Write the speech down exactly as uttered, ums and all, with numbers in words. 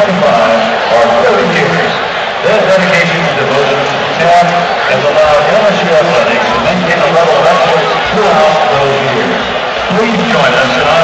twenty-five, or thirty years. Their dedication and devotion to the task has allowed L S U athletics to maintain a level of excellence throughout those years. Please join us in